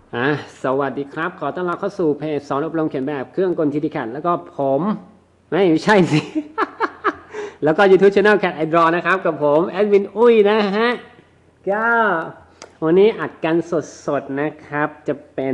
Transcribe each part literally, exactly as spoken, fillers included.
อ่ะสวัสดีครับขอต้อนรับเข้าสู่เพจสอนอบรมเขียนแบบเครื่องกลทีดีแคทแล้วก็ผมไม่ไม่ใช่สิ แล้วก็ YouTube Channel Cat I Draw นะครับกับผมแอดมินอุ้ยนะฮะก็วันนี้อัดกันสดๆนะครับจะเป็น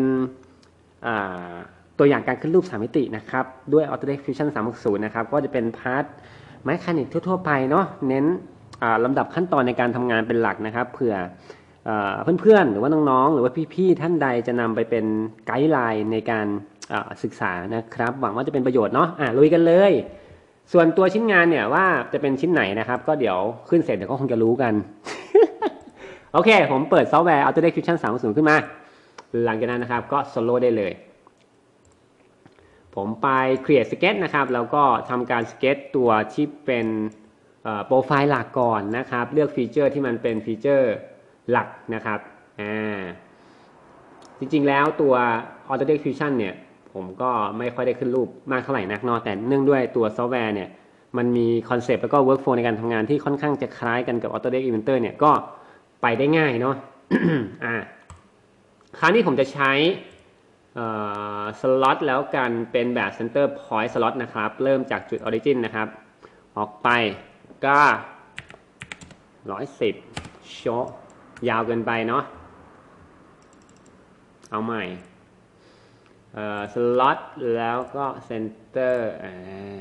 ตัวอย่างการขึ้นรูปสามมิตินะครับด้วย Autodesk Fusion สามหกศูนย์นะครับก็จะเป็นพาร์ทไมคานิกทั่วๆไปเนาะเน้นลำดับขั้นตอนในการทำงานเป็นหลักนะครับเผื่อเพื่อนๆหรือว่าน้องๆหรือว่าพี่ๆท่านใดจะนำไปเป็นไกด์ไลน์ในการศึกษานะครับหวังว่าจะเป็นประโยชน์เนาะอ่ะลุยกันเลยส่วนตัวชิ้นงานเนี่ยว่าจะเป็นชิ้นไหนนะครับก็เดี๋ยวขึ้นเสร็จเดี๋ยวก็คงจะรู้กัน โอเคผมเปิดซอฟต์แวร์ Autodesk Fusion สามหกศูนย์ขึ้นมาหลังจากนั้นนะครับก็โซโล่ได้เลยผมไป create sketch นะครับแล้วก็ทำการ sketch ตัวที่เป็นโปรไฟล์หลักก่อนนะครับเลือกฟีเจอร์ที่มันเป็นฟีเจอร์หลักนะครับอ่าจริงๆแล้วตัว Autodesk Fusion เนี่ยผมก็ไม่ค่อยได้ขึ้นรูปมากเท่าไหร่นักเนาะแต่เนื่องด้วยตัวซอฟต์แวร์เนี่ยมันมีคอนเซปต์แล้วก็ workflow ในการทำงานที่ค่อนข้างจะคล้ายกันกับ Autodesk Inventor เนี่ยก็ไปได้ง่ายเนาะ อ่าคราวนี้ผมจะใช้สล็อตแล้วกันเป็นแบบ center point slot นะครับเริ่มจากจุด origin นะครับออกไปก็หนึ่งร้อยสิบโชว์ยาวเกินไปเนาะเอาใหม่สล็อตแล้วก็ center อ่า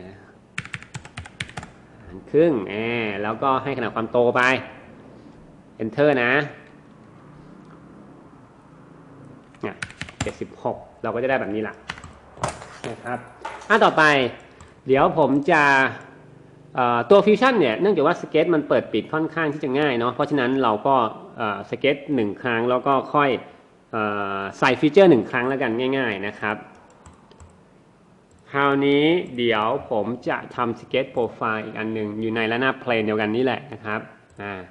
ครึ่งอ่าแล้วก็ให้ขนาดความโตไป enter นะเนี่ยเจ็ดสิบหกเราก็จะได้แบบนี้ละนะครับอันต่อไปเดี๋ยวผมจะตัวฟิวชั่นเนี่ยเนื่องจากว่าสเก็ตมันเปิดปิดค่อนข้างที่จะง่ายเนาะเพราะฉะนั้นเราก็สเก็ตหนึ่งครั้งแล้วก็ค่อยใส่ฟีเจอร์หนึ่งครั้งแล้วกันง่ายๆนะครับคราวนี้เดี๋ยวผมจะทำสเก็ตโปรไฟล์อีกอันหนึ่งอยู่ในระนาบเพลนเดียวกันนี่แหละนะครับอ่า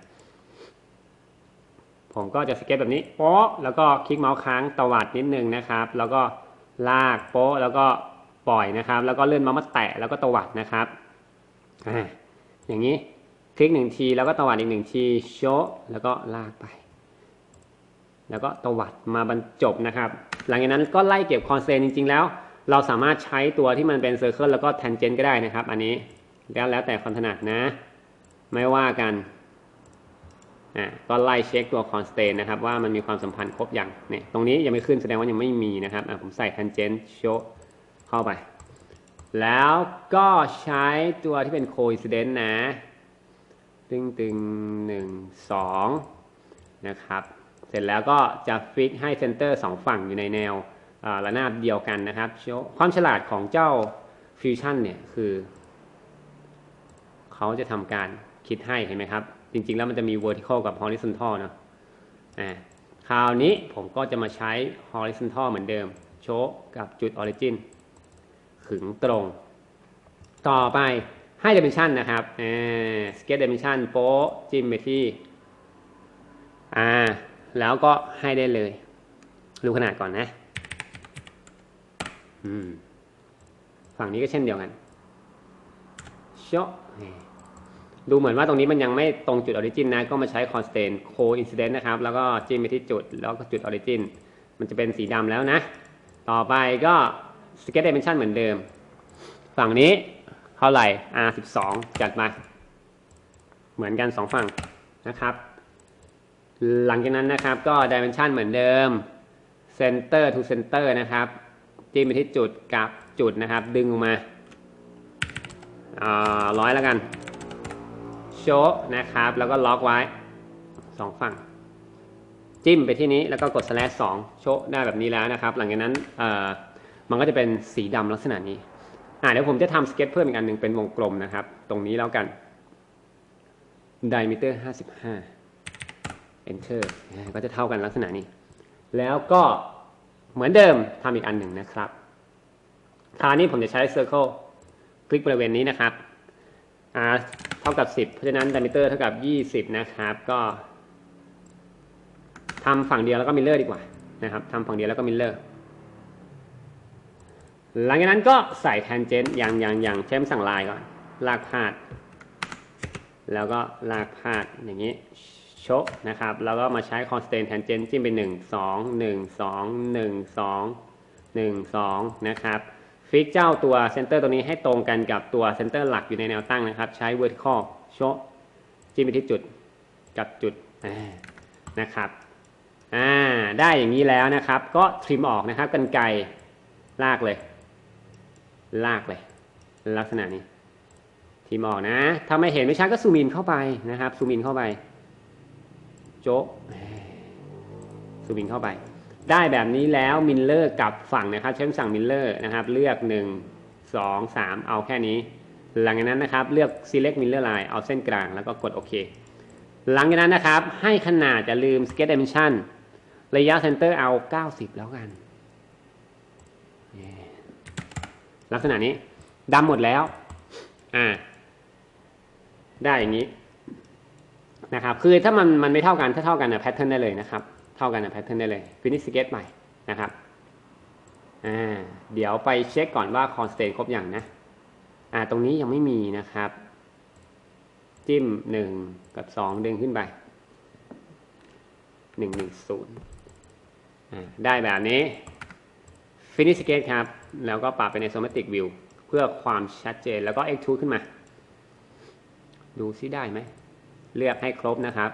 ผมก็จะสเก็ตแบบนี้โป๊ะแล้วก็คลิกเมาส์ค้างตวัดนิดนึงนะครับแล้วก็ลากโป๊ะแล้วก็ปล่อยนะครับแล้วก็เลื่อนเมาส์มาแตะแล้วก็ตวัดนะครับอ่าอย่างนี้คลิกหนึ่งทีแล้วก็ตวัดอีกหนึ่งทีโชว์แล้วก็ลากไปแล้วก็ตวัดมาบรรจบนะครับหลังจากนั้นก็ไล่เก็บคอนเซนต์จริงๆแล้วเราสามารถใช้ตัวที่มันเป็นเซอร์เคิลแล้วก็แทนเจนต์ก็ได้นะครับอันนี้แล้วแล้วแต่ความถนัดนะไม่ว่ากันอ่าก็ไล่เช็คตัวคอนสแตนต์นะครับว่ามันมีความสัมพันธ์ครบอย่างเนี่ยตรงนี้ยังไม่ขึ้นแสดงว่ายังไม่มีนะครับอ่าผมใส่แทนเจนต์โชว์เข้าไปแล้วก็ใช้ตัวที่เป็น coincidence นะตึงตึงหนึ่งสองนะครับเสร็จแล้วก็จะฟิกให้เซนเตอร์สองฝั่งอยู่ในแนวระนาบเดียวกันนะครับความฉลาดของเจ้า Fusion เนี่ยคือเขาจะทำการคิดให้เห็นไหมครับจริงๆแล้วมันจะมี vertical กับ horizontal เนาะอ่าคราวนี้ผมก็จะมาใช้ horizontal เหมือนเดิมโชว์กับจุด origin ขึงตรงต่อไปให้ dimension นะครับอ่า sketch dimension โป๊ะจิ้มไปที่อ่าแล้วก็ให้ได้เลยดูขนาดก่อนนะอืมฝั่งนี้ก็เช่นเดียวกันโชดูเหมือนว่าตรงนี้มันยังไม่ตรงจุด origin นะก็มาใช้ constant coincidence นะครับแล้วก็จิ้มไปที่จุดแล้วก็จุด origin มันจะเป็นสีดำแล้วนะต่อไปก็ sketch dimension เหมือนเดิมฝั่งนี้เท่าไหร่ อาร์ สิบสอง จัดมาเหมือนกันสองฝั่งนะครับหลังจากนั้นนะครับก็ dimension เหมือนเดิม center to center นะครับจิ้มไปที่จุดกับจุดนะครับดึงออกมาร้อยแล้วกันโชว์นะครับแล้วก็ล็อกไว้สองฝั่งจิ้มไปที่นี้แล้วก็กด slash สองโชว์ได้แบบนี้แล้วนะครับหลังจากนั้นมันก็จะเป็นสีดำลักษณะนี้อ่าเดี๋ยวผมจะทำสเก็ตเพิ่มอีกอันหนึ่งเป็นวงกลมนะครับตรงนี้แล้วกัน diameter ห้าสิบห้า enter ก็จะเท่ากันลักษณะนี้แล้วก็เหมือนเดิมทำอีกอันหนึ่งนะครับคราวนี้ผมจะใช้ circle คลิกบริเวณนี้นะครับ r เท่ากับสิบเพราะฉะนั้น diameter เท่ากับยี่สิบนะครับก็ทำฝั่งเดียวแล้วก็มิลเลอร์ดีกว่านะครับทำฝั่งเดียวแล้วก็มิลเลอร์หลังจากนั้นก็ใส่แทนเจนต์อย่างอย่างอย่างใช้สั่งลายก่อนลากพาดแล้วก็ลากพาดอย่างนี้โชะนะครับแล้วก็มาใช้ constant tangent จิ้มเป็นหนึ่ง สอง หนึ่ง สอง หนึ่ง สอง หนึ่ง สองนะครับฟิกเจ้าตัวเซนเตอร์ตัวนี้ให้ตรงกันกับตัวเซนเตอร์หลักอยู่ในแนวตั้งนะครับใช้ vertical โชะจิ้มไปที่จุดกับจุดนะครับอ่าได้อย่างนี้แล้วนะครับก็ทริมออกนะครับกรรไกรลากเลยลากเลยลักษณะนี้ทริมออกนะถ้าไม่เห็นไม่ชัดก็ซูมอินเข้าไปนะครับซูมอินเข้าไปโจ๊ะซูมอินเข้าไปได้แบบนี้แล้วมิลเลอร์กับฝั่งนะครับใช้สั่งมิลเลอร์นะครับเลือกหนึ่ง สอง สามเอาแค่นี้หลังจากนั้นนะครับเลือก select mirror line เอาเส้นกลางแล้วก็กดโอเคหลังจากนั้นนะครับให้ขนาดจะลืม sketch dimension ระยะ center เอาเก้าสิบแล้วกันลักษณะนี้ดำหมดแล้วอ่าได้อย่างนี้นะครับคือถ้ามันมันไม่เท่ากันถ้าเท่ากันนะแพทเทิร์นได้เลยนะครับเท่ากันนะแพทเทิร์นได้เลย finish sketch ใหม่นะครับอ่าเดี๋ยวไปเช็คก่อนว่า constraint ครบอย่างนะอ่าตรงนี้ยังไม่มีนะครับจิ้มหนึ่งกับสองดึงขึ้นไปหนึ่ง หนึ่ง ศูนย์อ่าได้แบบนี้ finish sketch ครับแล้วก็ปรับเป็น isometric view เพื่อความชัดเจนแล้วก็ extrude ขึ้นมาดูซิได้ไหมเลือกให้ครบนะครับ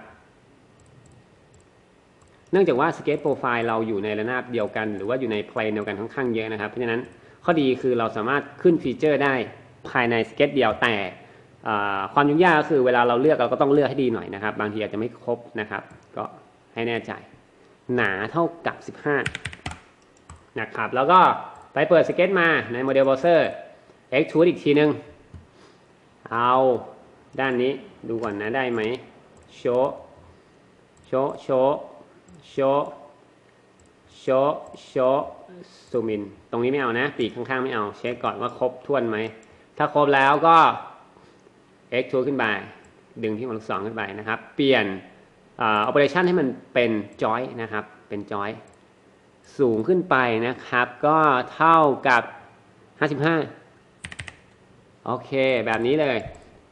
เนื่องจากว่า sketch profile เราอยู่ในระนาบเดียวกันหรือว่าอยู่ใน plane เดียวกันค่อนข้างเยอะนะครับเพราะฉะนั้นข้อดีคือเราสามารถขึ้นฟีเจอร์ได้ภายใน sketch เดียวแต่ความยุ่งยากก็คือเวลาเราเลือกเราก็ต้องเลือกให้ดีหน่อยนะครับบางทีอาจจะไม่ครบนะครับก็ให้แน่ใจหนาเท่ากับสิบห้านะครับแล้วก็ไปเปิด sketch มาใน model browser extrude อีกทีนึงเอาด้านนี้ดูก่อนนะได้ไหมโชว์โชว์โชว์โชว์โชว์โชว์ซูมอินตรงนี้ไม่เอานะปีกข้างๆไม่เอาเช็คก่อนว่าครบถ้วนไหมถ้าครบแล้วก็ extrude ขึ้นไปดึงที่มันลูกศรขึ้นไปนะครับเปลี่ยน operation ให้มันเป็น joint นะครับเป็น joint สูงขึ้นไปนะครับก็เท่ากับห้าสิบห้าโอเคแบบนี้เลย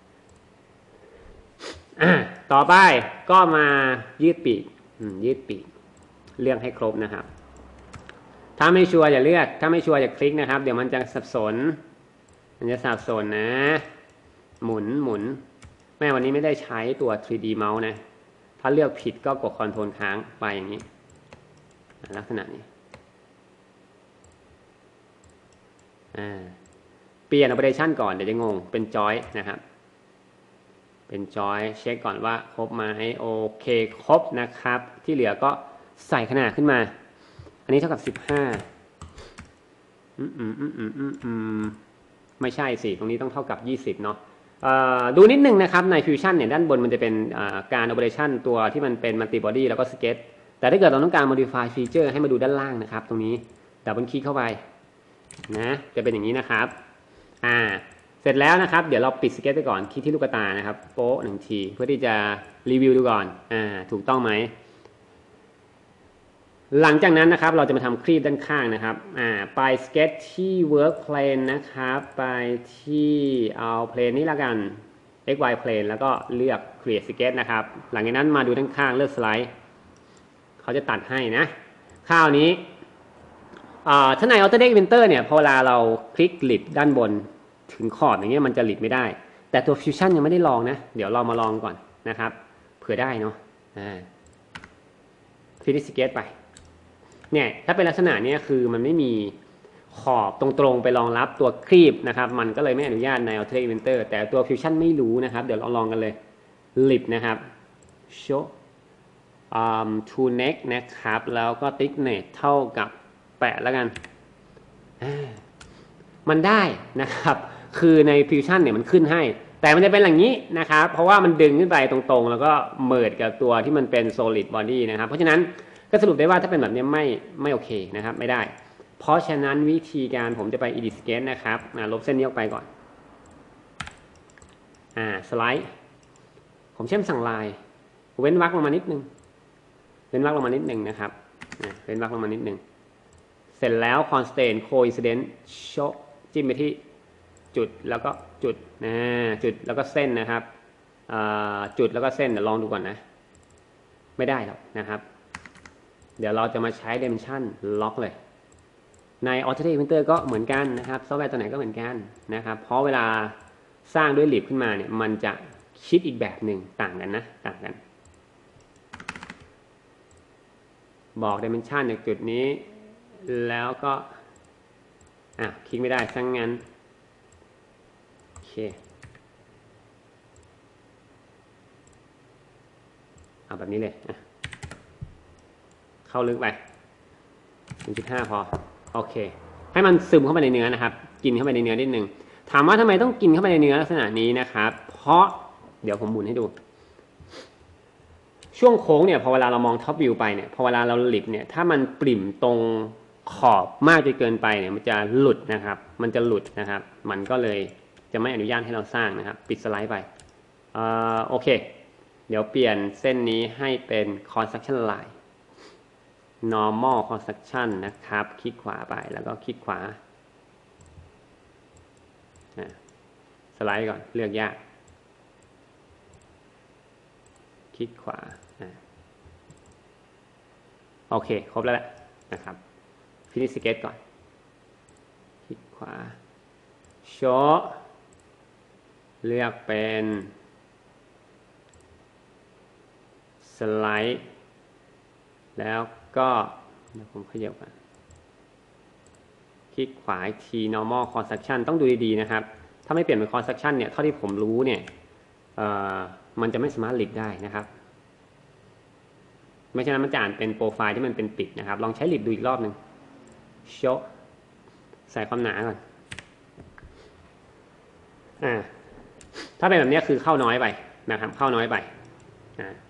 ต่อไปก็มายืดปีกยืดปีกเลือกให้ครบนะครับถ้าไม่ชัวร์อย่าเลือกถ้าไม่ชัวร์อย่าคลิกนะครับเดี๋ยวมันจะสับสนมันจะสับสนนะหมุนหมุนแม่วันนี้ไม่ได้ใช้ตัว ทรี ดี เมาส์นะถ้าเลือกผิดก็กดคอนโทรลค้างไปอย่างนี้ลักษณะนี้เปลี่ยน operation ก่อนเดี๋ยวจะงงเป็น joint นะครับเป็นจอยเช็คก่อนว่าครบไหมโอเคครบนะครับที่เหลือก็ใส่ขนาดขึ้นมาอันนี้เท่ากับสิบห้าอืมอืมอืมอืมอืมอืมไม่ใช่สิตรงนี้ต้องเท่ากับยี่สิบเนาะดูนิดนึงนะครับใน Fusion เนี่ยด้านบนมันจะเป็นการ operation ตัวที่มันเป็น multi body แล้วก็ sketch แต่ถ้าเกิดเราต้องการ modify feature ให้มาดูด้านล่างนะครับตรงนี้ดับเบิลคลิกเข้าไปนะจะเป็นอย่างนี้นะครับอ่าเสร็จแล้วนะครับเดี๋ยวเราปิดสเก็ตไปก่อนคลิกที่ลูกตานะครับโป๊ะหนึ่งทีเพื่อที่จะรีวิวดูก่อนอ่าถูกต้องไหมหลังจากนั้นนะครับเราจะมาทำคลีปด้านข้างนะครับอ่าไปสเก็ตที่ work plane นะครับไปที่เอาเพลนนี้ละกัน xy plane แล้วก็เลือก create sketch นะครับหลังจากนั้นมาดูด้านข้างเลือกสไลด์เขาจะตัดให้นะคราวนี้ถ้าใน Autodesk Inventor เนี่ยพอเวลาเราคลิกลิดด้านบนถึงขอบอย่างเงี้ยมันจะหลีดไม่ได้แต่ตัว Fusion ยังไม่ได้ลองนะเดี๋ยวเรามาลองก่อนนะครับเผื่อได้เนาะอ่า Finish Sketch ไปเนี่ยถ้าเป็นลักษณะนี้คือมันไม่มีขอบตรงๆไปรองรับตัวครีบนะครับมันก็เลยไม่อนุญาตใน Autodesk Inventor แต่ตัว Fusion ไม่รู้นะครับเดี๋ยวเราลองกันเลยลิดนะครับ Show um, to next นะครับแล้วก็ thickness เท่ากับแปะแล้วกันมันได้นะครับคือใน Fusion เนี่ยมันขึ้นให้แต่มันจะเป็นอย่างนี้นะครับเพราะว่ามันดึงขึ้นไปตรงๆแล้วก็เมิร์จกับตัวที่มันเป็น solid body นะครับเพราะฉะนั้นก็สรุปได้ว่าถ้าเป็นแบบนี้ไม่ไม่โอเคนะครับไม่ได้เพราะฉะนั้นวิธีการผมจะไป edit sketch นะครับลบเส้นนี้ออกไปก่อนอ่าสไลด์ผมเชื่อมสั่งลายเว้นวรรคลงมานิดนึงเว้นวรรคลงมานิดนึงนะครับเว้นวรรคลงมานิดนึงเสร็จแล้ว constraint coincident show จิ้มไปที่จุดแล้วก็จุดนะจุดแล้วก็เส้นนะครับจุดแล้วก็เส้นเดี๋ยวลองดูก่อนนะไม่ได้หรอกนะครับเดี๋ยวเราจะมาใช้ Dimension ล็อกเลยใน Audacity Printer ก็เหมือนกันนะครับซอฟต์แวร์ตัวไหนก็เหมือนกันนะครับเพราะเวลาสร้างด้วย lib ขึ้นมาเนี่ยมันจะคิดอีกแบบหนึ่งต่างกันนะต่างกันบอก Dimension จากจุดนี้แล้วก็อ่ะคลิกไม่ได้ซะ งั้นโอเคเอาแบบนี้เลยอ่ะเข้าลึกไป หนึ่งจุดห้า พอโอเคให้มันซึมเข้าไปในเนื้อนะครับกินเข้าไปในเนื้อนิดนึงถามว่าทำไมต้องกินเข้าไปในเนื้อลักษณะนี้นะครับเพราะเดี๋ยวผมหมุนให้ดูช่วงโค้งเนี่ยพอเวลาเรามองท็อปวิวไปเนี่ยพอเวลาเราหลิบเนี่ยถ้ามันปริ่มตรงขอบมากจนเกินไปเนี่ยมันจะหลุดนะครับมันจะหลุดนะครับมันก็เลยจะไม่อนุญาตให้เราสร้างนะครับปิดสไลด์ไปอ่าโอเคเดี๋ยวเปลี่ยนเส้นนี้ให้เป็น construction line normal construction นะครับคลิกขวาไปแล้วก็คลิกขวาสไลด์ก่อนเลือกยากคลิกขวาโอเคครบแล้วแหละนะครับ finish sketch ก่อนคลิกขวา show เลือกเป็นสไลด์แล้วก็เดี๋ยวผมขยับกันคลิกขวาที normal construction ต้องดูดีๆนะครับถ้าไม่เปลี่ยนเป็น construction เนี่ยเท่าที่ผมรู้เนี่ยมันจะไม่สามารถลิกได้นะครับไม่ใช่นั้นมันจะอ่านเป็นโปรไฟล์ที่มันเป็นปิดนะครับลองใช้ลิกดูอีกรอบหนึ่งโชว์ใส่ความหนาก่อนอ่าถ้าเป็นแบบนี้คือเข้าน้อยไปนะครับเข้าน้อยไปอ่า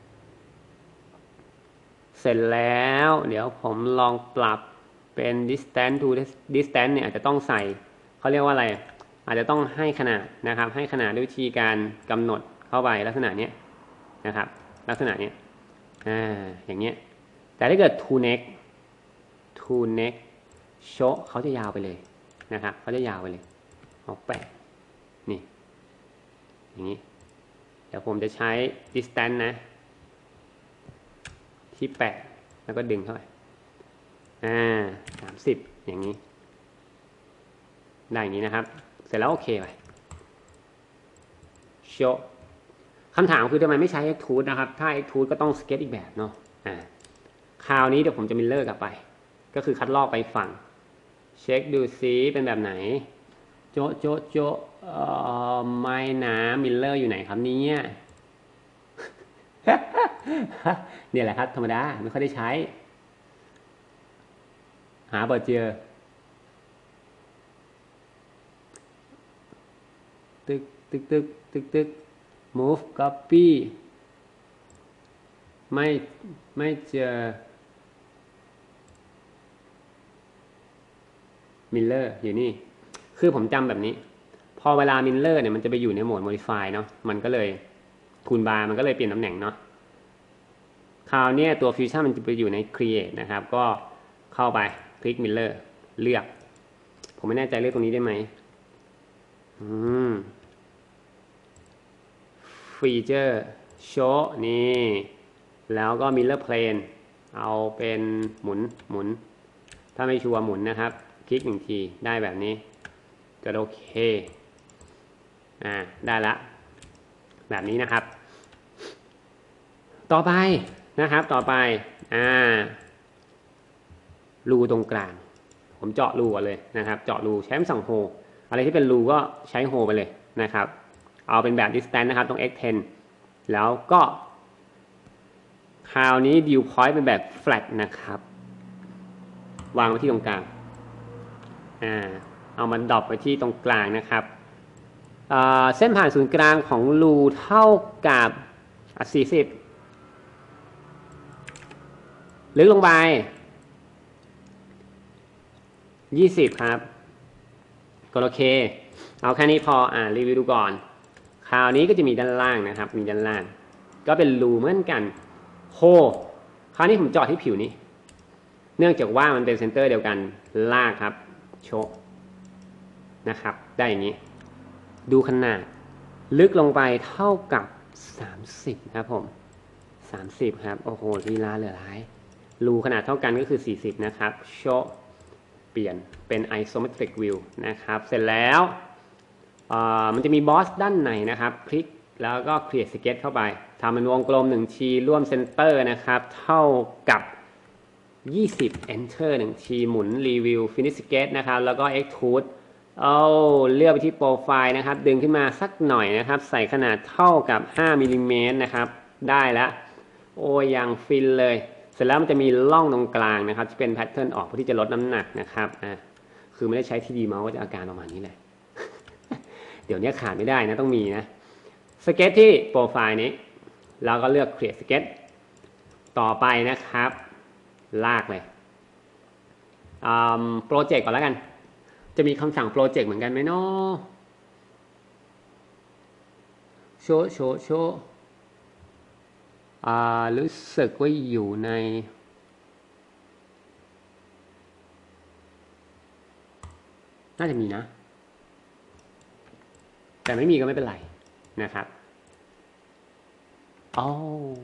เสร็จแล้วเดี๋ยวผมลองปรับเป็น distance to distance เนี่ยอาจจะต้องใส่เขาเรียกว่าอะไรอาจจะต้องให้ขนาดนะครับให้ขนาดด้วยวิธีการกำหนดเข้าไปลักษณะนี้นะครับลักษณะนี้อ่าอย่างเงี้ยแต่ถ้าเกิด to next to next show เขาจะยาวไปเลยนะครับเขาจะยาวไปเลยเอาแปะนี่อย่างนี้เดี๋ยวผมจะใช้ distance นะที่แปะแล้วก็ดึงเข้าไปอ่าสามสิบอย่างนี้ได้อย่างนี้นะครับเสร็จแล้วโอเคไปโชว์คำถามคือทำไมไม่ใช้ Extrude นะครับถ้า Extrude ก็ต้องสเก็ตอีกแบบเนาะอ่าคราวนี้เดี๋ยวผมจะมิลเลอร์กลับไปก็คือคัดลอกไปฝั่งเช็คดูซิเป็นแบบไหนโจะโจะโจะเอ่อไม่นะมิลเลอร์อยู่ไหนครับเนี่ยเนี่ยแหละครับธรรมดาไม่ค่อยได้ใช้หาเบอร์เจอตึกตึกตึกตึกตึก move copy ไม่ไม่เจอมิลเลอร์อยู่นี่คือผมจำแบบนี้พอเวลามิลเลอร์เนี่ยมันจะไปอยู่ในโหมด modify เนาะมันก็เลยทูลบาร์มันก็เลยเปลี่ยนตำแหน่งเนาะคราวนี้ตัวฟิวชั่นมันจะไปอยู่ใน create นะครับก็เข้าไปคลิก mirror เลือกผมไม่แน่ใจเลือกตรงนี้ได้ไหมอืม feature show นี่แล้วก็ mirror plane เอาเป็นหมุนหมุนถ้าไม่ชัวร์หมุนนะครับคลิกหนึ่งทีได้แบบนี้ก็โอเคอ่าได้ละแบบนี้นะครับต่อไปนะครับต่อไปอ่ารูตรงกลางผมเจาะรูก่อนเลยนะครับเจาะรูใช้คำสั่งโฮอะไรที่เป็นรูก็ใช้โฮไปเลยนะครับเอาเป็นแบบ distance นะครับตรง เอ็กซ์ เท็น แล้วก็คราวนี้ view point เป็นแบบ flat นะครับวางไว้ที่ตรงกลางอ่าเอามันดรอปไว้ที่ตรงกลางนะครับเส้นผ่านศูนย์กลางของรูเท่ากับสี่สิบลึกลงไปยี่สิบครับกดโอเคเอาแค่นี้พออ่ารีวิวดูก่อนคราวนี้ก็จะมีด้านล่างนะครับมีด้านล่างก็เป็นรูเหมือนกันโฮคราวนี้ผมเจาะที่ผิวนี้เนื่องจากว่ามันเป็นเซนเตอร์เดียวกันลากครับโชว์นะครับได้อย่างนี้ดูขนาดลึกลงไปเท่ากับสามสิบครับผมสามสิบครับโอ้โหลีลาเหลือหลายรูขนาดเท่ากันก็คือสี่สิบนะครับโชว์เปลี่ยนเป็น isometric view นะครับเสร็จแล้วมันจะมีบอสด้านในนะครับคลิกแล้วก็ create sketch เข้าไปทำเป็นวงกลมหนึ่งทีร่วมเซนเตอร์นะครับเท่ากับยี่สิบ enter หนึ่งทีหมุน review finish sketch นะครับแล้วก็ extrude เอาเลือกไปที่โปรไฟล์นะครับดึงขึ้นมาสักหน่อยนะครับใส่ขนาดเท่ากับห้ามิลลิเมตรนะครับได้แล้วโอ้ยังฟินเลยเสร็จแล้วมันจะมีร่องตรงกลางนะครับที่เป็นแพทเทิร์นออกเพื่อที่จะลดน้ำหนักนะครับอ่ะคือไม่ได้ใช้ ที ดี Mouse ก็จะอาการประมาณนี้เลย เดี๋ยวนี้ขาดไม่ได้นะต้องมีนะสเก็ตที่โปรไฟล์นี้เราก็เลือก create sketch ต่อไปนะครับลากเลยโปรเจกต์ก่อนแล้วกันจะมีคำสั่งโปรเจกต์เหมือนกันไหมเนาะโชว์โชว์โชว์รู้สึกว่าอยู่ในน่าจะมีนะแต่ไม่มีก็ไม่เป็นไรนะครับอ๋อ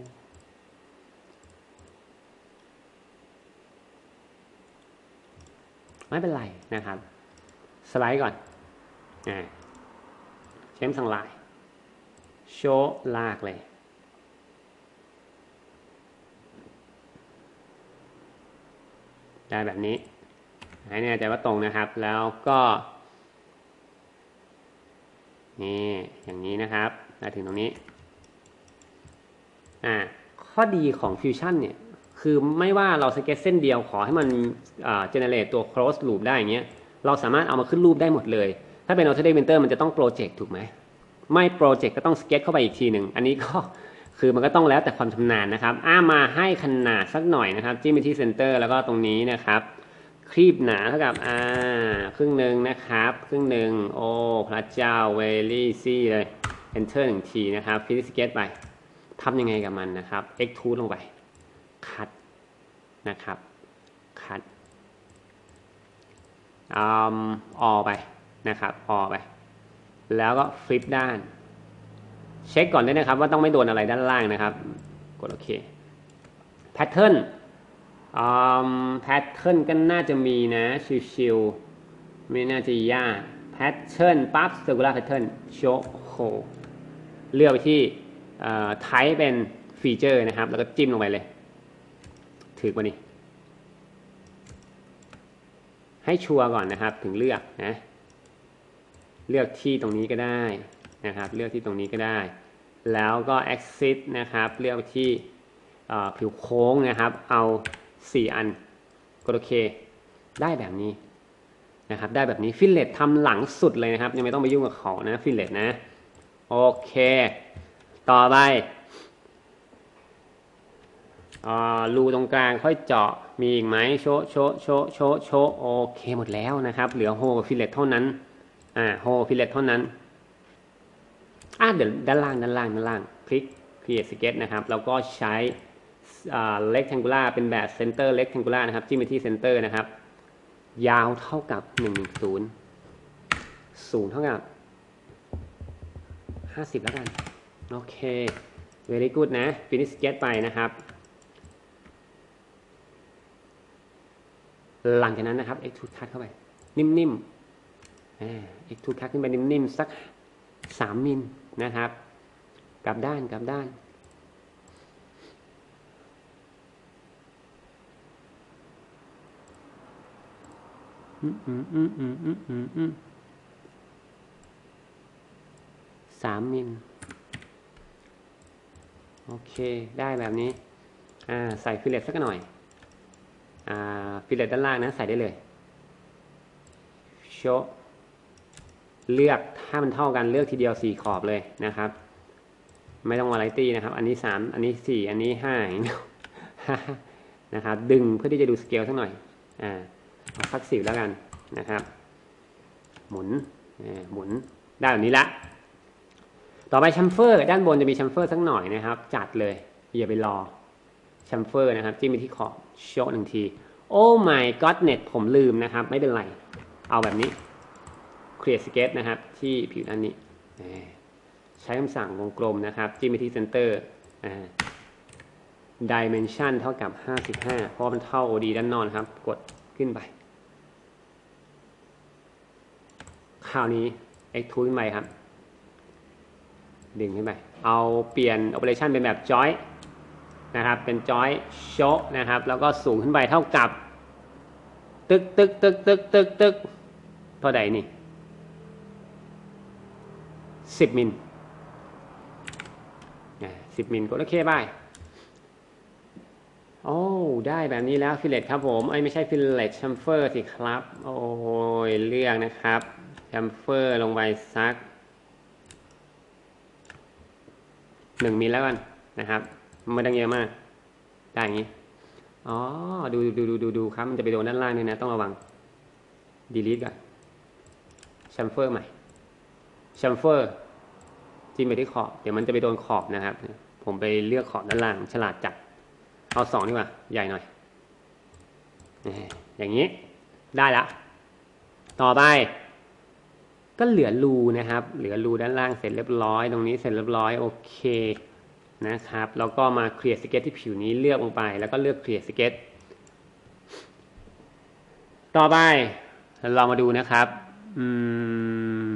ไม่เป็นไรนะครับสไลด์ก่อนอ่าเช่นสั่งลายโชว์ลากเลยได้แบบนี้ให้แน่ใจว่าตรงนะครับแล้วก็นี่อย่างนี้นะครับมาถึงตรงนี้อ่าข้อดีของ Fusion เนี่ยคือไม่ว่าเราสเก็ตเส้นเดียวขอให้มันอ่า generate ตัว close loop ได้อย่างเงี้ยเราสามารถเอามาขึ้นรูปได้หมดเลยถ้าเป็น Autodesk Inventor มันจะต้องโปรเจกต์ถูกไหมไม่โปรเจกต์ก็ต้องสเก็ตเข้าไปอีกทีหนึ่งอันนี้ก็คือมันก็ต้องแล้วแต่ความชำนาญนะครับอ่ามาให้ขนาดสักหน่อยนะครับจิ้มไปที่ Center แล้วก็ตรงนี้นะครับครีบหนาเท่ากับอ่าครึ่งหนึ่งนะครับครึ่งหนึ่งโอ้พระเจ้าเวลี่ซี่เลย Enter หนึ่งทีนะครับ Finish Sketch ไปทำยังไงกับมันนะครับ Extrude ลงไปคัดนะครับคัดอ่าออไปนะครับออไปแล้วก็ฟลิปด้านเช็คก่อนด้วยนะครับว่าต้องไม่โดนอะไรด้านล่างนะครับกดโอเคแพทเทิร์นแพทเทิร์นก็น่าจะมีนะชิวๆไม่น่าจะยากแพทเทิร์นปั๊บ circular pattern show hole เลือกไปที่ไทป์เป็นฟีเจอร์นะครับแล้วก็จิ้มลงไปเลยถือกว่านี้ให้ชัวร์ก่อนนะครับถึงเลือกนะเลือกที่ตรงนี้ก็ได้นะครับเลือกที่ตรงนี้ก็ได้แล้วก็ axis นะครับเลือกไปที่ผิวโค้งนะครับเอาสี่อันกดโอเคได้แบบนี้นะครับได้แบบนี้ฟิลเลตทำหลังสุดเลยนะครับยังไม่ต้องไปยุ่งกับเขานะฟิลเลตนะโอเคต่อไปรูตรงกลางค่อยเจาะมีอีกไหมโชว์โชว์โชว์โชว์โชว์โอเคหมดแล้วนะครับเหลือโฮกับฟิลเลตเท่านั้นอ่าโฮฟิลเลตเท่านั้นอ่าเดี๋ยวด้านล่างด้านล่างด้านล่างคลิก create sketch นะครับแล้วก็ใช้อ่า rectangular เป็นแบบ center rectangular นะครับจิ้มไปที่ center นะครับยาวเท่ากับหนึ่งร้อยสิบสูงเท่ากับห้าสิบแล้วกันโอเค very good นะ finish sketch ไปนะครับหลังจากนั้นนะครับ extrude cut เข้าไปนิ่มๆอ่า extrude cut ขึ้นไปนิ่มๆสักสามมิลนะครับกลับด้านกลับด้านอืมอืมอืมอืมอืมอืมอืมสามมิลโอเคได้แบบนี้อ่าใส่ฟิลเลตสักหน่อยอ่าฟิลเลตด้านล่างนะใส่ได้เลยโชว์เลือกถ้ามันเท่ากันเลือกทีเดียวสี่ขอบเลยนะครับไม่ต้องวาไรตี้นะครับอันนี้สามอันนี้สี่อันนี้ห้านะครับดึงเพื่อที่จะดูสเกลสักหน่อยอ่าเอาสักสิบแล้วกันนะครับหมุนหมุนได้แบบนี้ละต่อไปชัมเฟอร์ด้านบนจะมีชัมเฟอร์สักหน่อยนะครับจัดเลยอย่าไปรอชัมเฟอร์นะครับจิ้มไปที่ขอบโชว์หนึ่งทีโอ้ my god net ผมลืมนะครับไม่เป็นไรเอาแบบนี้create sketch นะครับที่ผิวด้านนี้ใช้คำสั่งวงกลมนะครับจิ้มไปที่ center dimension เท่ากับห้าสิบห้าเพราะมันเท่า โอ ดี ด้านนอกครับกดขึ้นไปคราวนี้ extrude ขึ้นไปครับดึงขึ้นไปเอาเปลี่ยน operation เป็นแบบ joint นะครับเป็น joint show นะครับแล้วก็สูงขึ้นไปเท่ากับตึกตึกตึกตึกตึกตึกเท่าใดนี่สิบมิลสิบมิลกดโอเคไปโอ้ได้แบบนี้แล้วฟิลเลตครับผมไอ้ไม่ใช่ฟิลเลตแชมเฟอร์สิครับโอ้ยเลือกนะครับแชมเฟอร์ลงไปสักหนึ่งมิลแล้วกันนะครับไม่ต้องเยอะมากได้อย่างนี้อ๋อดูดูดูดูดูครับมันจะไปโดนด้านล่างด้วยนะต้องระวัง delete ก่อนแชมเฟอร์ใหม่แชมเฟอร์จิ้มไปที่ขอบเดี๋ยวมันจะไปโดนขอบนะครับผมไปเลือกขอบด้านล่างฉลาดจัดเอาสองดีกว่าใหญ่หน่อยอย่างนี้ได้ละต่อไปก็เหลือรูนะครับเหลือรูด้านล่างเสร็จเรียบร้อยตรงนี้เสร็จเรียบร้อยโอเคนะครับแล้วก็มาเคลียร์สเก็ตที่ผิวนี้เลือกลงไปแล้วก็เลือกเคลียร์สเก็ตต่อไปเรามาดูนะครับอืม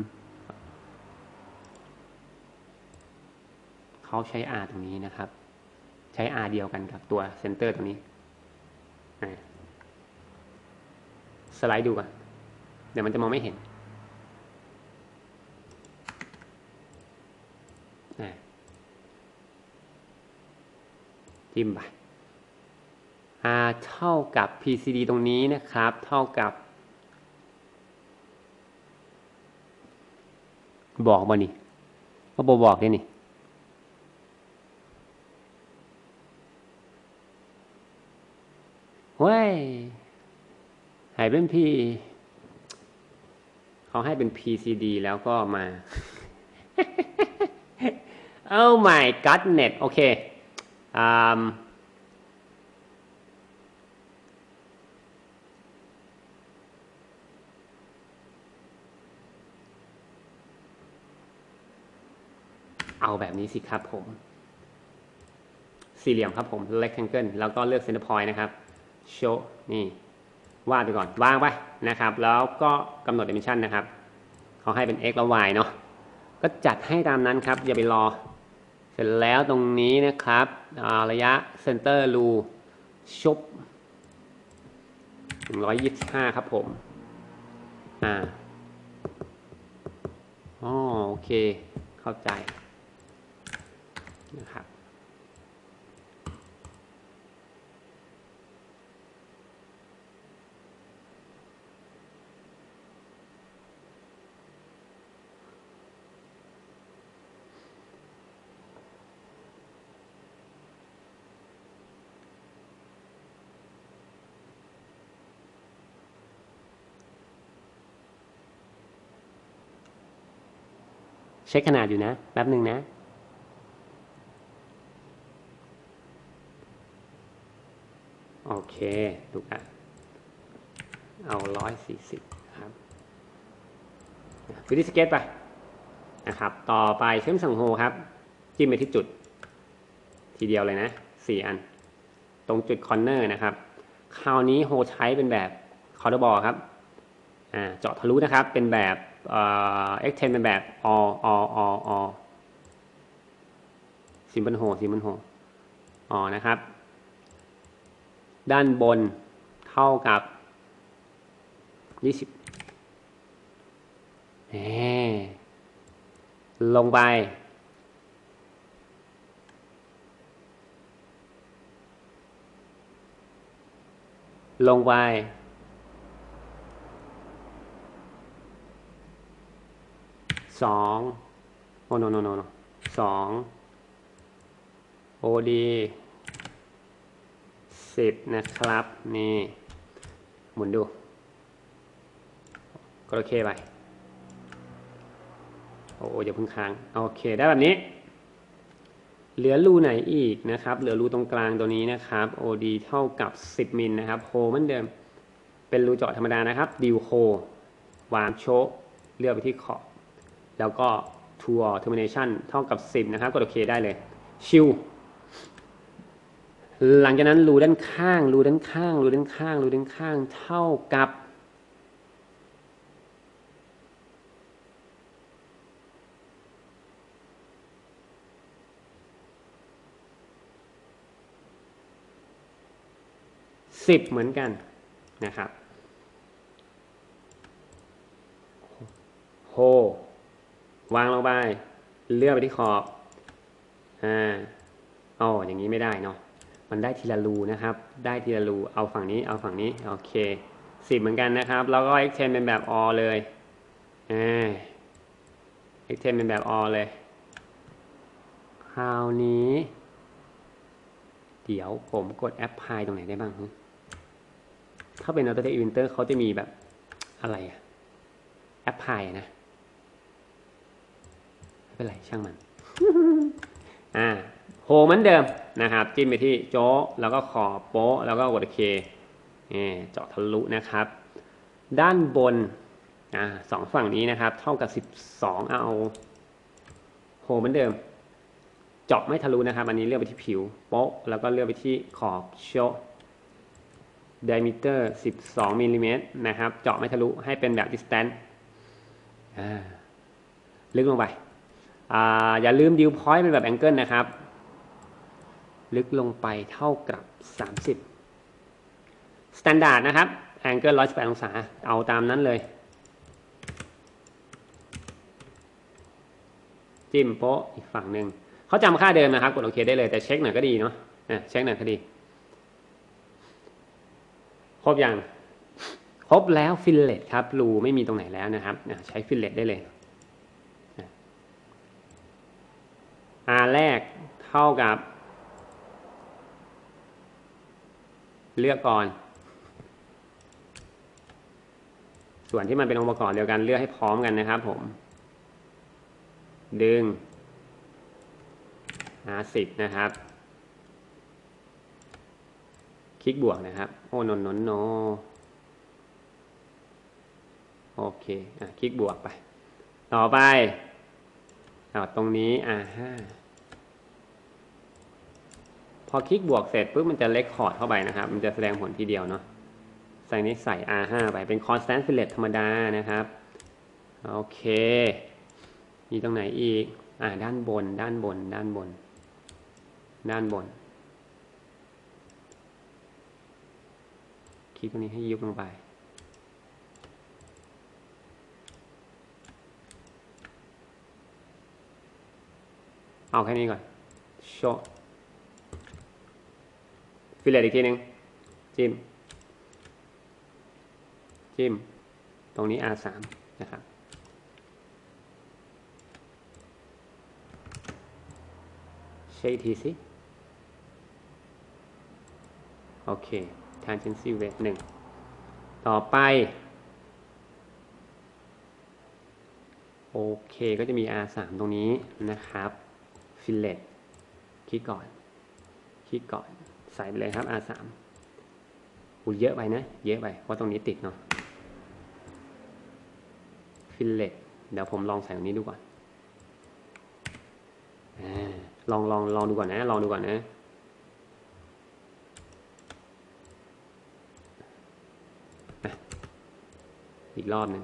เขาใช้ R ตรงนี้นะครับใช้ R เดียวกันกับตัวเซนเตอร์ตรงนี้สไลด์ดูก่อนเดี๋ยวมันจะมองไม่เห็นจิ้มไป R เท่ากับ พี ซี ดี ตรงนี้นะครับเท่ากับบอกมานี่ก็บอกบอกได้นี่เฮ้ยให้เป็น P เขาให้เป็น พี ซี ดี แล้วก็มา Oh my god net โอเคอ่าเอาแบบนี้สิครับผมสี่เหลี่ยมครับผม rectangle แล้วก็เลือก center point นะครับ show นี่วาดไปก่อนวางไปนะครับแล้วก็กำหนด dimension นะครับเขาให้เป็น x และ y เนาะก็จัดให้ตามนั้นครับอย่าไปรอเสร็จแล้วตรงนี้นะครับระยะ center ru ชุบหนึ่งร้อยยี่สิบห้าครับผมอ่าอ๋อโอเคเข้าใจนะครับเช็คขนาดอยู่นะแป๊บหนึ่งนะโอเคถูกอ่ะเอาร้อยสี่สิบครับฟิลสเก็ตไปนะครับต่อไปเชื่อมสังโฮครับจิ้มไปที่จุดทีเดียวเลยนะสี่อันตรงจุดคอนเนอร์นะครับคราวนี้โฮใช้เป็นแบบคอร์ดบอลครับอ่าเจาะทะลุนะครับเป็นแบบเอ่อ เอ็กซ์ เท็น เป็นแบบ all all all all simple hole simple hole อ๋อนะครับด้านบนเท่ากับยี่สิบแหมลงไปลงไปสองโอ้ no no no no สองโอดีสิบนะครับนี่หมุนดูก็โอเคไปโอ้อย่าเพิ่งค้างโอเคได้แบบนี้เหลือรูไหนอีกนะครับเหลือรูตรงกลางตัวนี้นะครับ โอ ดี เท่ากับสิบมิลนะครับโฮเหมือนเดิมเป็นรูเจาะธรรมดานะครับดิวโฮวางโชว์เลือกไปที่ขอบแล้วก็ tour termination เท่ากับสิบนะครับกดโอเคได้เลยชิลหลังจากนั้นรูด้านข้างรูด้านข้างรูด้านข้างรูด้านข้างเท่ากับสิบเหมือนกันนะครับโฮวางลงไปเลื่อนไปที่ขอบอ่าอ๋ออย่างนี้ไม่ได้เนาะมันได้ทีละรูนะครับได้ทีละรูเอาฝั่งนี้เอาฝั่งนี้โอเคสิบเหมือนกันนะครับแล้วก็ extend เป็นแบบ all เลยอ่า extend เป็นแบบ all เลยคราวนี้เดี๋ยวผมกด apply ตรงไหนได้บ้างถ้าเป็น Autodesk Inventor เขาจะมีแบบอะไรอะ apply นะไม่เป็นไรช่างมัน อ่าโฮเหมือนเดิมนะครับจิ้มไปที่โจ๊ะแล้วก็ขอบโป๊ะแล้วก็กดโอเคเจาะทะลุนะครับด้านบนอ่าสองฝั่งนี้นะครับเท่ากับสิบสองเอาโฮเหมือนเดิมเจาะไม่ทะลุนะครับอันนี้เลือกไปที่ผิวโป๊ะแล้วก็เลือกไปที่ขอบโชว์ diameter สิบสองมิลลิเมตรนะครับเจาะไม่ทะลุให้เป็นแบบ distance อ่าลึกลงไปอ่าอย่าลืม dew point เป็นแบบ angle นะครับลึกลงไปเท่ากับสามสิบ standard นะครับ angle หนึ่งร้อยสิบแปดองศาเอาตามนั้นเลยจิ้มโป๊ะอีกฝั่งหนึ่งเขาจำค่าเดิมนะครับกดโอเคได้เลยแต่เช็คหน่อยก็ดีเนาะเช็คหน่อยก็ดีครบยังครบแล้วฟิลเลตครับรูไม่มีตรงไหนแล้วนะครับใช้ฟิลเลตได้เลยอาแรกเท่ากับเลือกก่อนส่วนที่มันเป็นองค์ประกอบเดียวกันเลือกให้พร้อมกันนะครับผมดึง อาร์ สิบ นะครับคลิกบวกนะครับโอ้นนนโนโอเคอ่ะคลิกบวกไปต่อไปเอาตรงนี้ อาร์ ห้า พอคลิกบวกเสร็จปุ๊บมันจะเลคคอร์ดเข้าไปนะครับมันจะแสดงผลทีเดียวเนาะใส่นี้ใส่ อาร์ ห้า ไปเป็น constant fillet ธรรมดานะครับโอเคมีตรงไหนอีกอ่าด้านบนด้านบนด้านบนด้านบนคลิกตรงนี้ให้ยุบลงไปเอาแค่นี้ก่อนโชว์ฟิลเลตอีกทีนึงจิ้มจิ้มตรงนี้ อาร์ สาม นะครับเช็คทีสิโอเค tangency weight หนึ่งต่อไปโอเคก็จะมี อาร์ สาม ตรงนี้นะครับฟิลเลตคลิกก่อนคลิกก่อนใส่ไปเลยครับ อาร์ สาม อุ้ยเยอะไปนะเยอะไปเพราะตรงนี้ติดเนาะฟิลเลตเดี๋ยวผมลองใส่ตรงนี้ดูก่อนลองลองลองดูก่อนนะลองดูก่อนนะอีกรอบนึง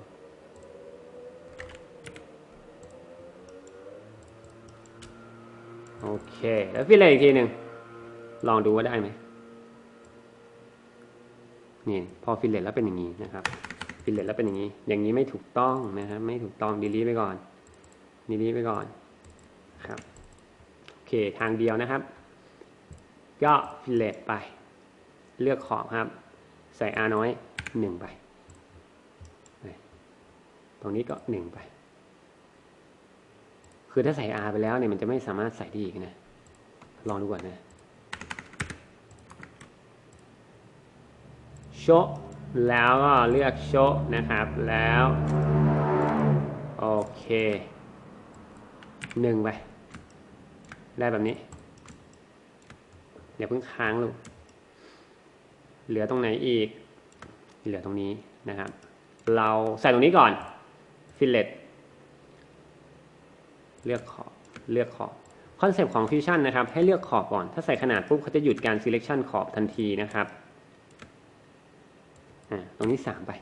โอเคแล้วฟิลเลตอีกทีหนึ่งลองดูว่าได้ไหมนี่พอฟิลเลตแล้วเป็นอย่างนี้นะครับฟิลเลตแล้วเป็นอย่างนี้อย่างนี้ไม่ถูกต้องนะครับไม่ถูกต้องดีลีทไปก่อนดีลีทไปก่อนครับโอเคทางเดียวนะครับก็ฟิลเลตไปเลือกขอบครับใส่ R น้อยหนึ่งไปตรงนี้ก็หนึ่งไปคือถ้าใส่ R ไปแล้วเนี่ยมันจะไม่สามารถใส่ได้อีกนะลองดูก่อนนะโชว์แล้วก็เลือกโชว์นะครับแล้วโอเคหนึ่งไปได้แบบนี้เดี๋ยวเพิ่งค้างลูกเหลือตรงไหนอีกเหลือตรงนี้นะครับเราใส่ตรงนี้ก่อนฟิลเลตเลือกขอบเลือกขอบคอนเซปต์ของ Fusion นะครับให้เลือกขอบก่อนถ้าใส่ขนาดปุ๊บเขาจะหยุดการ selection ขอบทันทีนะครับอ่าตรงนี้สามไป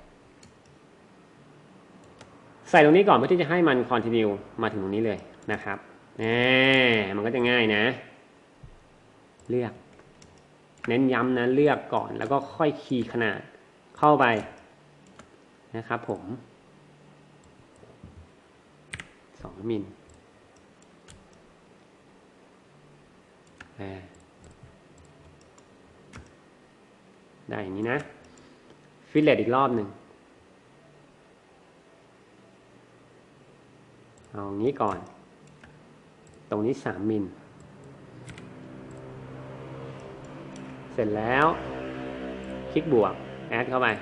ใส่ตรงนี้ก่อนเพื่อที่จะให้มัน continue มาถึงตรงนี้เลยนะครับแหมมันก็จะง่ายนะเลือกเน้นย้ำนะเลือกก่อนแล้วก็ค่อยคีย์ขนาดเข้าไปนะครับผมสองมิลได้อย่างนี้นะฟิลเลตอีกรอบหนึ่งเอางี้ก่อนตรงนี้สามมิลเสร็จแล้วคลิกบวกแอดเข้าไป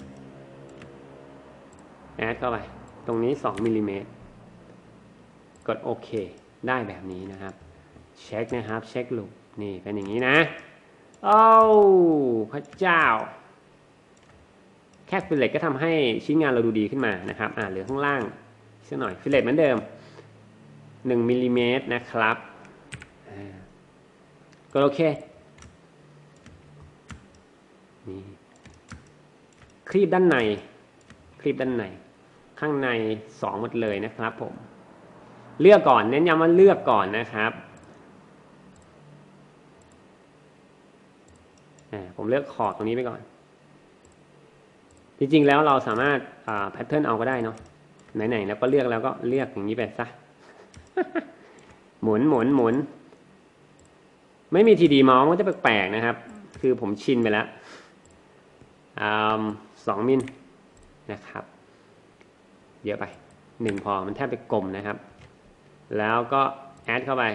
แอดเข้าไปตรงนี้สองมิลลิเมตรกดโอเคได้แบบนี้นะครับเช็คนะครับเช็คลูปนี่เป็นอย่างนี้นะโอ้พระเจ้าแค่ฟิลเลตก็ทำให้ชิ้นงานเราดูดีขึ้นมานะครับอ่าเหลือข้างล่างสักหน่อยฟิลเลตเหมือนเดิมหนึ่งมิลลิเมตรนะครับกดโอเคนี่คลีปด้านในคลีปด้านในข้างในสองหมดเลยนะครับผมเลือกก่อนเน้นย้ำว่าเลือกก่อนนะครับผมเลือกขอบตรงนี้ไปก่อนจริงๆแล้วเราสามารถแพทเทิร์นเอาก็ได้เนาะไหนๆแล้วก็เลือกแล้วก็เลือกอย่างนี้ไปซะ หมุนหมุนหมุนไม่มีทีดีเมาส์ก็จะแปลกๆนะครับคือผมชินไปแล้วสองมิลนะครับเยอะไปหนึ่งพอมันแทบไปกลมนะครับแล้วก็แอดเข้าไป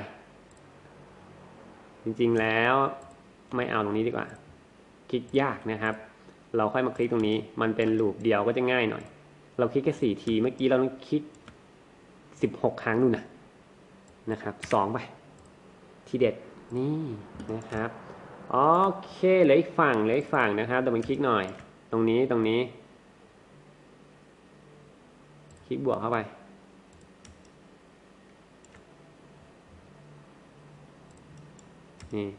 จริงๆแล้วไม่เอาตรงนี้ดีกว่าคลิกยากนะครับเราค่อยมาคลิกตรงนี้มันเป็นลูปเดียวก็จะง่ายหน่อยเราคลิกแค่สี่ทีเมื่อกี้เราต้องคลิกสิบหกครั้งนู่นนะนะครับสองไปทีเด็ดนี่นะครับโอเคเหลืออีกฝั่งเหลืออีกฝั่งนะครับแต่มันคลิกหน่อยตรงนี้ตรงนี้คลิกบวกเข้าไปนี่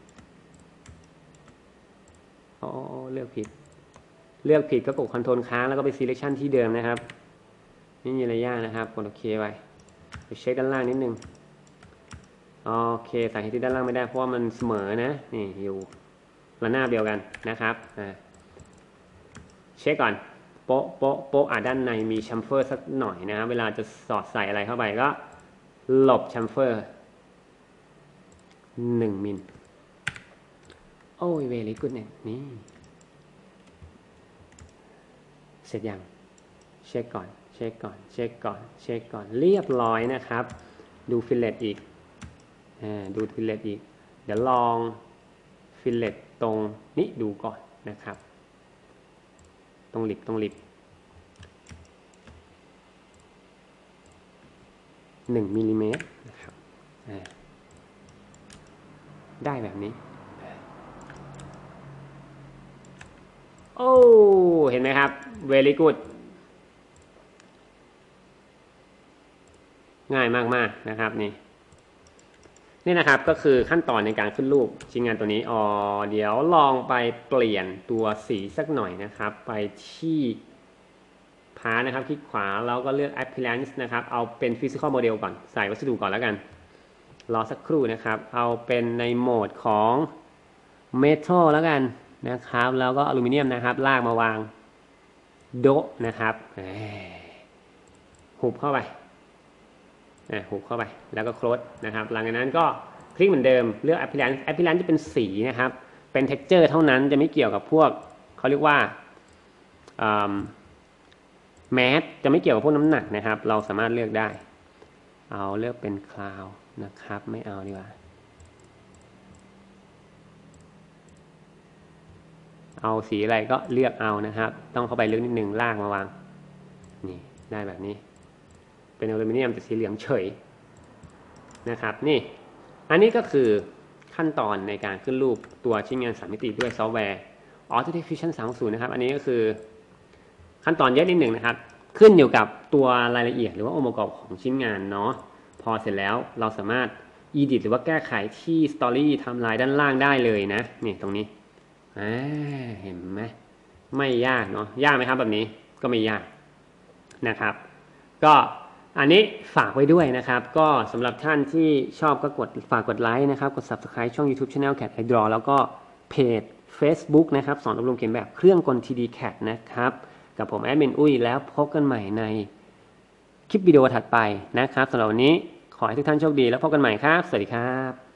โอ้เลือกผิดเลือกผิดก็กดคอนโทรลค้างแล้วก็ไป selection ที่เดิมนะครับนี่มีอะไรยากนะครับกดโอเคไปไปเช็คด้านล่างนิดนึงโอเคสาเหตุที่ด้านล่างไม่ได้เพราะว่ามันเสมอนะนี่อยู่ระนาบเดียวกันนะครับอ่าเช็คก่อนโป๊ะโป๊ะโป๊ะอ่ะด้านในมีชัมเฟอร์สักหน่อยนะครับเวลาจะสอดใส่อะไรเข้าไปก็หลบชัมเฟอร์หนึ่งมิลโอ้ยเวลี่กูดเนี่ยนี่เสร็จยังเช็คก่อนเช็คก่อนเช็คก่อนเช็คก่อนเรียบร้อยนะครับดูฟิลเลตอีกอ่าดูฟิลเลตอีกเดี๋ยวลองฟิลเลตตรงนี้ดูก่อนนะครับตรงลิบตรงลิบหนึ่งมิลลิเมตรนะครับได้แบบนี้โอ้เห็นไหมครับ very good ง่ายมากๆนะครับนี่นี่นะครับก็คือขั้นตอนในการขึ้นรูปชิ้นงานตัวนี้อ๋อเดี๋ยวลองไปเปลี่ยนตัวสีสักหน่อยนะครับไปที่พาร์ทนะครับคลิกขวาแล้วก็เลือก appearance นะครับเอาเป็น physical model ก่อนใส่วัสดุก่อนแล้วกันรอสักครู่นะครับเอาเป็นในโหมดของ metal แล้วกันนะครับแล้วก็อลูมิเนียมนะครับลากมาวางโดะนะครับหุบเข้าไปหุบเข้าไปแล้วก็โคลสนะครับหลังจากนั้นก็คลิกเหมือนเดิมเลือก appearance appearance จะเป็นสีนะครับเป็น texture เท่านั้นจะไม่เกี่ยวกับพวกเขาเรียกว่าแมสจะไม่เกี่ยวกับพวกน้ำหนักนะครับเราสามารถเลือกได้เอาเลือกเป็นคลาวนะครับไม่เอาดีกว่าเอาสีอะไรก็เลือกเอานะครับต้องเข้าไปลึกนิดนึงลากมาวางนี่ได้แบบนี้เป็นอลูมิเนียมแต่สีเหลืองเฉยนะครับนี่อันนี้ก็คือขั้นตอนในการขึ้นรูปตัวชิ้นงานสามมิติด้วยซอฟต์แวร์ Autodesk Fusion สามสิบนะครับอันนี้ก็คือขั้นตอนเยอะนิดหนึ่งนะครับขึ้นอยู่กับตัวรายละเอียดหรือว่าองค์ประกอบของชิ้นงานเนาะพอเสร็จแล้วเราสามารถ edit หรือว่าแก้ไขที่ story ไทม์ไลน์ด้านล่างได้เลยนะนี่ตรงนี้อ่าเห็นไหมไม่ยากเนาะยากไหมครับแบบนี้ก็ไม่ยากนะครับก็อันนี้ฝากไว้ด้วยนะครับก็สำหรับท่านที่ชอบก็กดฝากกดไลค์นะครับกด subscribe ช่อง YouTube Channel Cat I Draw แล้วก็เพจ Facebook นะครับสอนอบรมเขียนแบบเครื่องกล ที ดี Cat นะครับกับผมแอดมินอุ้ยแล้วพบกันใหม่ในคลิปวิดีโอถัดไปนะครับสำหรับวันนี้ขอให้ทุกท่านโชคดีแล้วพบกันใหม่ครับสวัสดีครับ